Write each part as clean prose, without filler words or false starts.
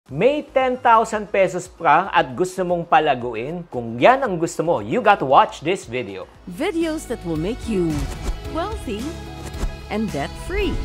May 10,000 pesos ka at gusto mong palaguin? Kung yan ang gusto mo, you got to watch this video. Videos that will make you wealthy and debt-free.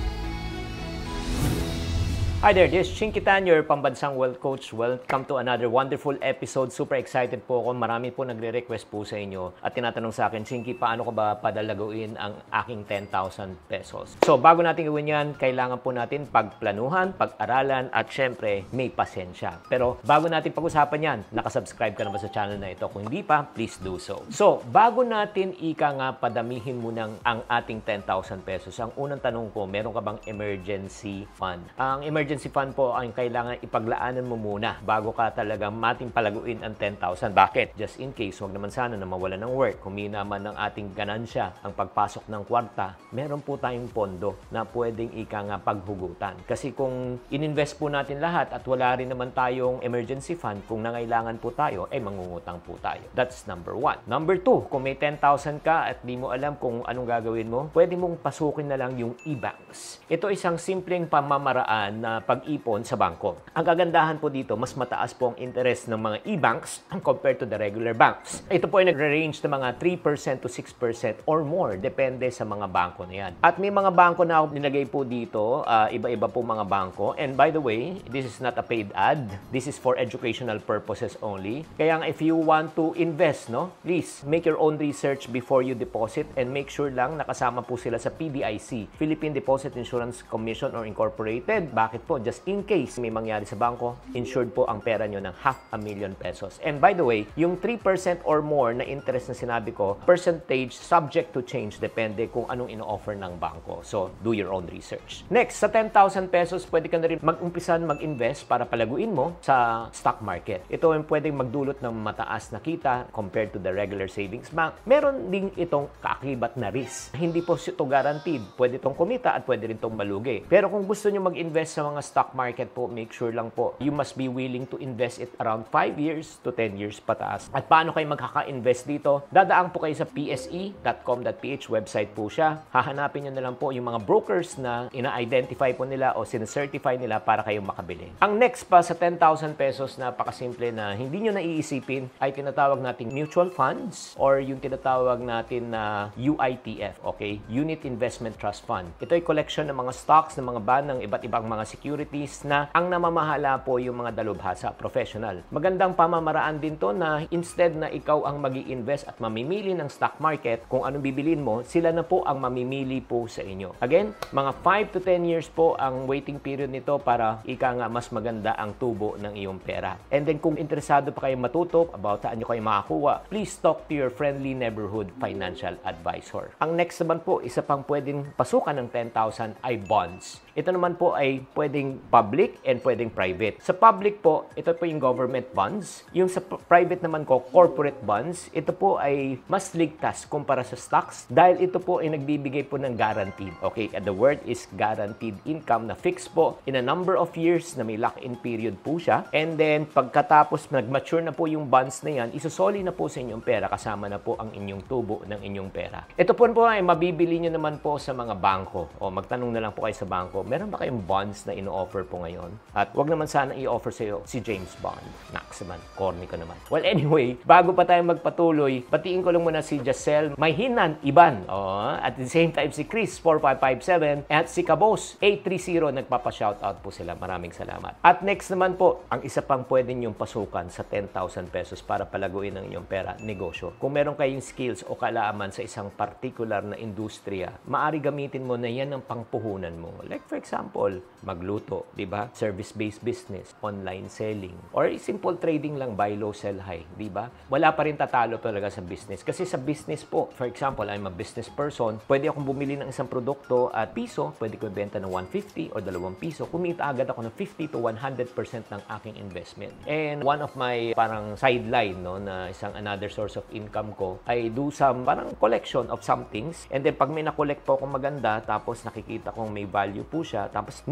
Hi there, this is Chinky Tan, your pambansang wealth coach. Welcome to another wonderful episode. Super excited po ako. Marami po nagre-request po sa inyo at tinatanong sa akin, Chinky, paano ko ba padalaguin ang aking 10,000 pesos? So, bago natin gawin yan, kailangan po natin pagplanuhan, pag-aralan, at syempre, may pasensya. Pero bago natin pag-usapan yan, nakasubscribe ka na ba sa channel na ito? Kung hindi pa, please do so. So, bago natin padamihin mo ng ang ating 10,000 pesos, ang unang tanong ko, meron ka bang emergency fund? Ang emergency fund po ang kailangan ipaglaanan mo muna bago ka talaga mating palaguin ang 10,000. Bakit? Just in case, wag naman sana na mawala ng work. Humina man ng ating ganansya ang pagpasok ng kwarta, meron po tayong pondo na pwedeng paghugutan. Kasi kung ininvest po natin lahat at wala rin naman tayong emergency fund, kung nangailangan po tayo, ay mangungutang po tayo. That's number 1. Number 2, kung may 10,000 ka at di mo alam kung anong gagawin mo, pwede mong pasukin na lang yung e-banks. Ito isang simpleng pamamaraan na pag-ipon sa bangko. Ang kagandahan po dito, mas mataas po ang interest ng mga e-banks compared to the regular banks. Ito po ay nagre-range ng mga 3% to 6% or more, depende sa mga bangko na yan. At may mga bangko na nilagay po dito, iba-iba po mga bangko. And by the way, this is not a paid ad. This is for educational purposes only. Kaya if you want to invest, please make your own research before you deposit and make sure lang nakasama po sila sa PDIC, Philippine Deposit Insurance Commission or Incorporated. Bakit po? Just in case may mangyari sa bangko, insured po ang pera nyo ng 500,000 pesos. And by the way, yung 3% or more na interest na sinabi ko, percentage subject to change, depende kung anong ino-offer ng bangko. So, do your own research. Next, sa 10,000 pesos, pwede ka na rin mag-umpisan mag-invest para palaguin mo sa stock market. Ito yung pwedeng magdulot ng mataas na kita compared to the regular savings bank. Meron ding itong kaakibat na risk. Hindi po ito guaranteed. Pwede itong kumita at pwede rin itong malugi. Pero kung gusto nyo mag-invest sa mga stock market po, make sure lang po, you must be willing to invest it around 5 years to 10 years pataas. At paano kayo magkaka-invest dito? Dadaan po kayo sa pse.com.ph website po siya. Hahanapin nyo na lang po yung mga brokers na ina-identify po nila o sinacertify nila para kayong makabili. Ang next pa sa 10,000 pesos, napakasimple na hindi nyo naiisipin, ay tinatawag nating mutual funds or yung tinatawag natin na UITF, okay? Unit Investment Trust Fund. Ito ay collection ng mga stocks, ng mga bond, ng iba't ibang mga securities na ang namamahala po yung mga dalubhasa, professional. Magandang pamamaraan din to na instead na ikaw ang mag-i-invest at mamimili ng stock market kung anong bibilin mo, sila na po ang mamimili po sa inyo. Again, mga 5 to 10 years po ang waiting period nito para mas maganda ang tubo ng iyong pera. And then kung interesado pa kayo matutok about saan nyo kayo makakuha, please talk to your friendly neighborhood financial advisor. Ang next naman po, isa pang pwedeng pasukan ng 10,000 ay bonds. Ito naman po ay pwedeng public and pwedeng private. Sa public po, ito po yung government bonds. Yung sa private naman ko, corporate bonds, ito po ay mas ligtas kumpara sa stocks dahil ito po ay nagbibigay po ng guaranteed. Okay, and the word is guaranteed income na fixed po in a number of years na may lock-in period po siya. And then, pagkatapos nag-mature na po yung bonds na yan, isusoli na po sa inyong pera kasama na po ang inyong tubo ng inyong pera. Ito po ay mabibili nyo naman po sa mga bangko o magtanong na lang po kayo sa bangko, meron ba kayong bonds na ino-offer po ngayon? At wag naman sana i-offer sa iyo si James Bond. Naksiman, corny ko naman. Well, anyway, bago pa tayo magpatuloy, batiin ko lang muna si Jacel Mayhinan Iban. At the same time si Chris 4557 at si Kabos 830 nagpapa-shoutout po sila. Maraming salamat. At next naman po, ang isa pang pwede niyong pasukan sa 10,000 pesos para palaguin ang inyong pera, negosyo. Kung meron kayong skills o kaalaman sa isang particular na industriya, maari gamitin mo na yan ang pangpuhunan mo. Like for example, magluto, di ba? Service-based business, online selling, or simple trading lang, buy low, sell high, di ba? Wala pa rin tatalo talaga sa business. Kasi sa business po, for example, I'm a business person, pwede akong bumili ng isang produkto at piso, pwede ko ibenta ng 150 o 2 piso, kumita agad ako ng 50 to 100% ng aking investment. And one of my parang sideline, na isang another source of income ko, I do some parang collection of some things, and then pag may na-collect po akong maganda, tapos nakikita kong may value po siya, tapos nire-retail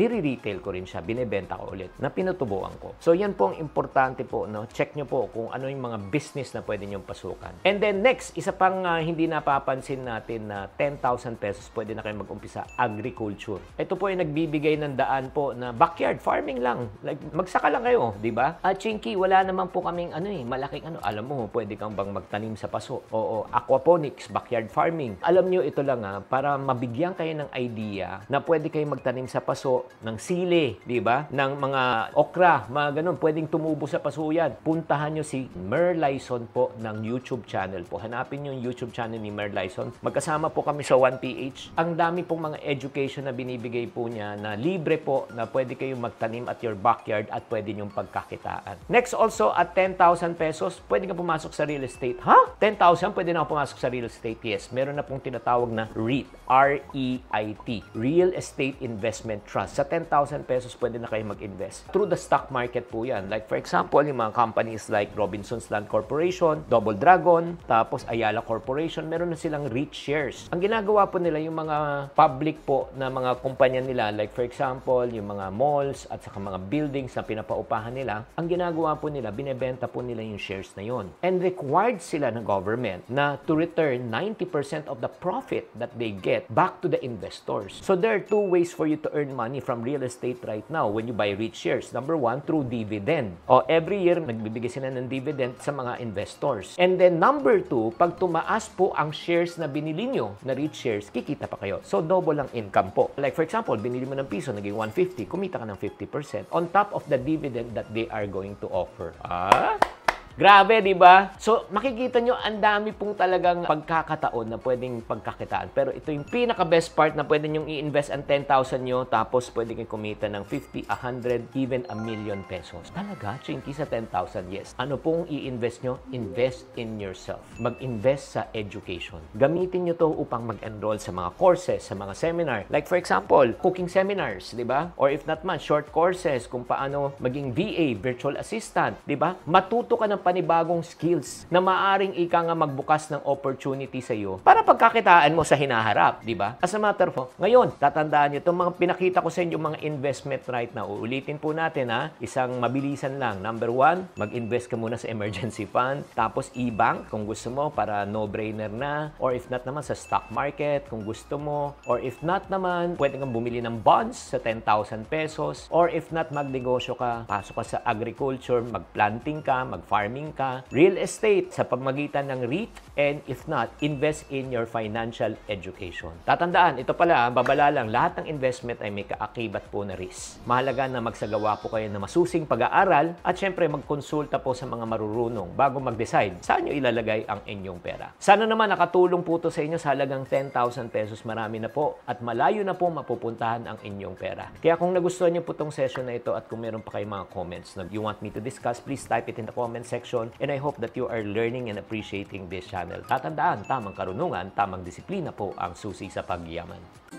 retail ko rin siya, binebenta ko ulit, na pinutubuan ko. So yan po ang importante po, no? Check nyo po kung ano yung mga business na pwede nyong pasukan. And then next, isa pang hindi napapansin natin na 10,000 pesos pwede na kayo mag-umpisa, agriculture. Ito po ay nagbibigay ng daan po na backyard farming lang. Like, magsaka lang kayo, di ba? At Chinky, wala naman po kaming malaking alam mo, pwede kang bang magtanim sa paso. Oo, aquaponics, backyard farming. Alam nyo, ito lang para mabigyan kayo ng idea na pwede kayong magtanim sa paso ng sili, di ba? Ng mga okra, mga ganun, pwedeng tumubo sa paso yan. Puntahan nyo si Mer Lyson po ng YouTube channel po. Hanapin nyo yung YouTube channel ni Mer Lyson. Magkasama po kami sa 1PH. Ang dami pong mga education na binibigay po niya na libre po na pwede kayong magtanim at your backyard at pwede nyong pagkakitaan. Next also, at 10,000 pesos, pwede ka pumasok sa real estate. Ha? 10,000? Pwede na ako pumasok sa real estate? Yes. Meron na pong tinatawag na REIT. R-E-I-T. Real Estate Investment Trust. Sa 10,000 pesos, pwede na kayo mag-invest. Through the stock market po yan. Like for example, yung mga companies like Robinsons Land Corporation, Double Dragon, tapos Ayala Corporation, meron na silang REIT shares. Ang ginagawa po nila, yung mga public po na mga kumpanya nila, like for example, yung mga malls at saka mga buildings na pinapaupahan nila, ang ginagawa po nila, binebenta po nila yung shares na yon. And required sila ng government na to return 90% of the profit that they get back to the investors. So there are two ways for you to earn money from real estate right now when you buy REIT shares. Number one, through dividend. Every year, nagbibigay sila ng dividend sa mga investors. And then number two, pag tumaas po ang shares na binili nyo na REIT shares, kikita pa kayo. So double ang income po. Like for example, binili mo ng piso, naging 150, kumita ka ng 50% on top of the dividend that they are going to offer. Grabe, di ba? So, makikita nyo, ang dami pong talagang pagkakataon na pwedeng pagkakitaan. Pero ito yung pinaka-best part na pwede nyong i-invest ang 10,000 nyo, tapos pwede kayong kumita ng 50, 100, even a million pesos. Talaga, Chinky, sa 10,000, yes. Ano pong i-invest nyo? Invest in yourself. Mag-invest sa education. Gamitin nyo to upang mag-enroll sa mga courses, sa mga seminar. Like for example, cooking seminars, di ba? Or if not man, short courses kung paano maging VA, virtual assistant, di ba? Matuto ka ng panibagong skills na maaring ika nga magbukas ng opportunity sa iyo para pagkakitaan mo sa hinaharap, di ba? As a matter of ngayon, tatandaan niyo itong mga pinakita ko sa inyo mga investment right now. Uulitin po natin isang mabilisan lang. Number one, mag-invest ka muna sa emergency fund, tapos e-bank kung gusto mo para no-brainer na, or if not naman sa stock market kung gusto mo, or if not naman, pwede kang bumili ng bonds sa 10,000 pesos, or if not, magnegosyo ka, pasok ka sa agriculture, mag-planting ka, mag-farming ka, real estate sa pamamagitan ng REIT, and if not, invest in your financial education. Tatandaan, ito pala, babala lang, lahat ng investment ay may kaakibat po na risk. Mahalaga na magsagawa po kayo ng masusing pag-aaral at syempre magkonsulta po sa mga marurunong bago mag-decide saan nyo ilalagay ang inyong pera. Sana naman nakatulong po to sa inyo sa halagang 10,000 pesos. Marami na po at malayo na po mapupuntahan ang inyong pera. Kaya kung nagustuhan nyo po tong session na ito at kung meron pa kayong mga comments na you want me to discuss, please type it in the comment section. And I hope that you are learning and appreciating this channel. Tatandaan, tamang karunungan, tamang disiplina po ang susi sa pagyaman.